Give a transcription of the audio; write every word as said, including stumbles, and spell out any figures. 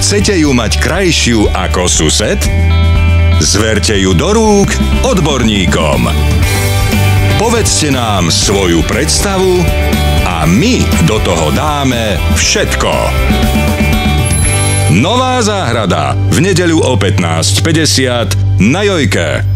Chcete ju mať krajšiu ako sused? Zverte ju do rúk odborníkom. Povedzte nám svoju predstavu a my do toho dáme všetko. Nová záhrada v nedeľu o pätnásť päťdesiat na Jojke.